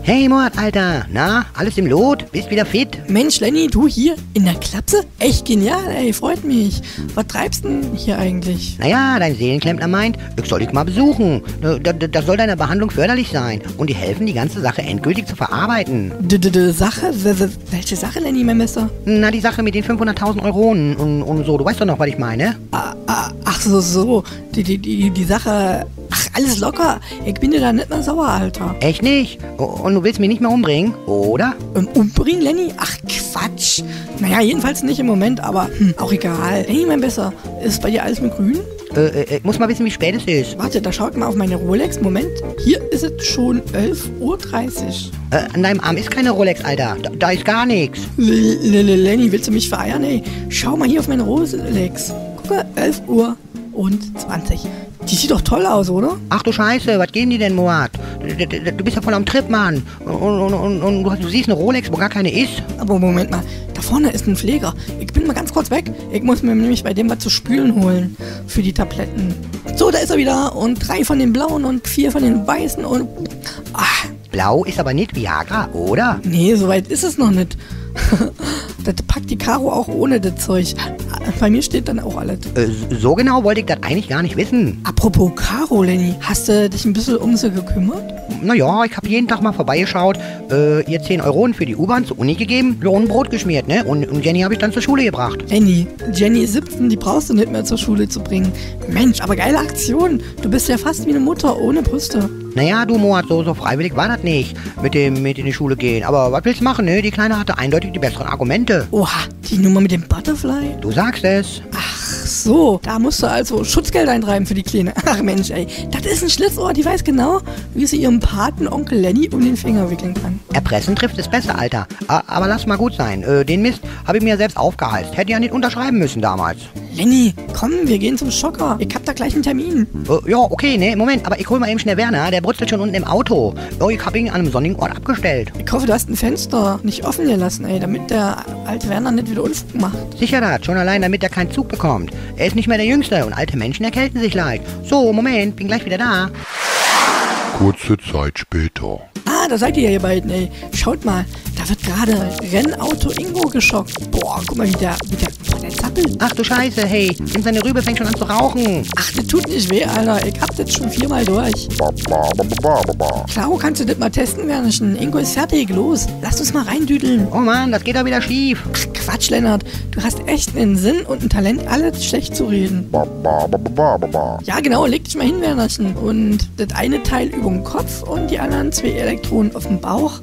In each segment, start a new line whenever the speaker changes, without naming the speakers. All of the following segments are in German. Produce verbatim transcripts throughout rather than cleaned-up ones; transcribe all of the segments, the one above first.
Hey Mord, Alter. Na, alles im Lot? Bist wieder fit?
Mensch, Lenny, du hier in der Klapse? Echt genial, ey, freut mich. Was treibst du denn hier eigentlich?
Naja, dein Seelenklempner meint, ich soll dich mal besuchen. Das, das soll deiner Behandlung förderlich sein und dir helfen, die ganze Sache endgültig zu verarbeiten.
D -d -d Sache? Welche Sache, Lenny, mein Messer?
Na, die Sache mit den fünfhunderttausend Euronen und, und so. Du weißt doch noch, was ich meine?
Ah, ah, ach so, so. Die, die, die, die Sache... Ach, alles locker. Ich bin dir da nicht mal sauer, Alter.
Echt nicht? Und du willst mich nicht mehr umbringen, oder?
Ähm, umbringen, Lenny? Ach, Quatsch. Naja, jedenfalls nicht im Moment, aber hm, auch egal. Lenny, mein Besser, ist bei dir alles mit grün?
Äh, äh, ich muss mal wissen, wie spät es ist.
Warte, da schaut mal auf meine Rolex. Moment, hier ist es schon elf Uhr dreißig.
Äh, an deinem Arm ist keine Rolex, Alter. Da, da ist gar nichts.
Lenny, willst du mich vereiern, ey? Schau mal hier auf meine Rolex. Gucke, elf Uhr und zwanzig. Die sieht doch toll aus, oder?
Ach du Scheiße, was geben die denn, Moat? Du bist ja voll am Trip, Mann. Und, und, und, und du, du siehst eine Rolex, wo gar keine ist.
Aber Moment mal, da vorne ist ein Pfleger. Ich bin mal ganz kurz weg. Ich muss mir nämlich bei dem was zu spülen holen. Für die Tabletten. So, da ist er wieder. Und drei von den blauen und vier von den weißen und... Ach.
Blau ist aber nicht Viagra, oder?
Nee, so weit ist es noch nicht. Das packt die Karo auch ohne das Zeug. Bei mir steht dann auch alles.
Äh, so genau wollte ich das eigentlich gar nicht wissen.
Apropos Karo, Lenny, hast du dich ein bisschen um sie gekümmert?
Naja, ich habe jeden Tag mal vorbeigeschaut, äh, ihr zehn Euro für die U-Bahn zur Uni gegeben, Lohnbrot geschmiert, ne? Und, und Jenny habe ich dann zur Schule gebracht.
Lenny, Jenny ist siebzehn, die brauchst du nicht mehr zur Schule zu bringen. Mensch, aber geile Aktion. Du bist ja fast wie eine Mutter ohne Brüste.
Naja, du Moat, so, so freiwillig war das nicht, mit dem mit in die Schule gehen. Aber was willst du machen, ne? Die Kleine hatte eindeutig die besseren Argumente.
Oha, die Nummer mit dem Butterfly?
Du sagst es.
Ach so, da musst du also Schutzgeld eintreiben für die Kleine. Ach Mensch, ey, das ist ein Schlitzohr, die weiß genau, wie sie ihrem Patenonkel Lenny um den Finger wickeln kann.
Erpressen trifft es besser, Alter. Aber lass mal gut sein. Äh, den Mist habe ich mir selbst aufgeheizt. Hätte ja nicht unterschreiben müssen damals.
Lenny, komm, wir gehen zum Schocker. Ich hab da gleich einen Termin.
Äh, ja, okay, ne, Moment, aber ich hol mal eben schnell Werner, der brutzelt schon unten im Auto. Oh, ich hab ihn an einem sonnigen Ort abgestellt.
Ich hoffe, du hast ein Fenster nicht offen gelassen, ey, damit der alte Werner nicht wieder Unfug macht.
Sicher das, schon allein, damit er keinen Zug bekommt. Er ist nicht mehr der Jüngste und alte Menschen erkälten sich leicht. So, Moment, bin gleich wieder da.
Kurze Zeit später.
Ah, da seid ihr ja ihr beiden, ey. Schaut mal, da wird gerade Rennauto Ingo geschockt. Boah, guck mal, wie der, wie der, boah, der zappelt.
Ach du Scheiße, hey, in seine Rübe fängt schon an zu rauchen.
Ach, das tut nicht weh, Alter. Ich hab das schon viermal durch. Klar, kannst du das mal testen, Wernerchen. Ingo ist fertig, los. Lass uns mal reindüdeln.
Oh Mann, das geht doch wieder schief.
Ach, Quatsch, Lennart. Du hast echt einen Sinn und ein Talent, alles schlecht zu reden. Ja, genau, leg dich mal hin, Wernerchen. Und das eine Teil über den Kopf und die anderen zwei Elektronen auf dem Bauch.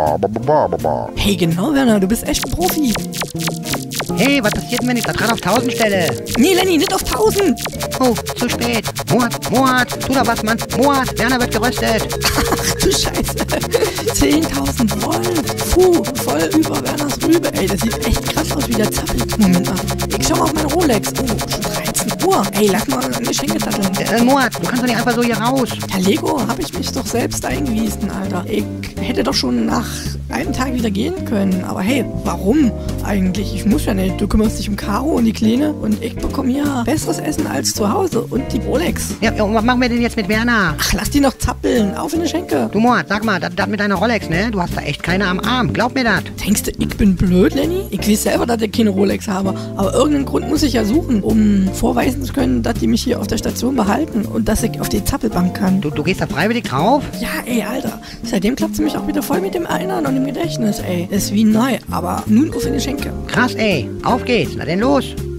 Hey, genau, Werner, du bist echt ein Profi.
Hey, was passiert denn, wenn ich da gerade auf tausend stelle?
Nee, Lenny, nicht auf tausend.
Oh, zu spät. Moat, Moat, tu da was, Mann. Moat, Werner wird geröstet.
Ach du Scheiße. zehntausend Volt. Puh, voll über Werners Rübe. Ey, das sieht echt krass aus, wie der zappelt. Moment mal. Ich schau mal auf meine Rolex. Oh, schon dreizehn Uhr. Ey, lass mal eine Schenke datteln.
Äh, Moat, du kannst doch nicht einfach so hier raus.
Herr Lego, hab ich mich doch selbst eingewiesen, Alter. Ich hätte doch schon nach einem Tag wieder gehen können. Aber hey, warum eigentlich? Ich muss ja nicht. Du kümmerst dich um Caro und die Kleine und ich bekomme hier besseres Essen als zu Hause und die Rolex.
Ja, und was machen wir denn jetzt mit Werner?
Ach, lass die noch zappeln. Auf in die Schenke.
Du Moat, sag mal, das mit deiner Rolex, ne? Du hast da echt keine am Arm. Glaub mir das.
Denkst du, ich bin blöd, Lenny? Ich weiß selber, dass ich keine Rolex habe. Aber irgendeinen Grund muss ich ja suchen, um vorweisen zu können, dass die mich hier auf der Station behalten und dass ich auf die Zappelbank kann.
Du, du gehst da freiwillig drauf?
Ja, ey, Alter. Seitdem klappt sie mich auch wieder voll mit dem Erinnern und dem Gedächtnis, ey. Ist wie neu, aber nun auf in die Schenke.
Krass, ey. Auf geht's. Na denn los.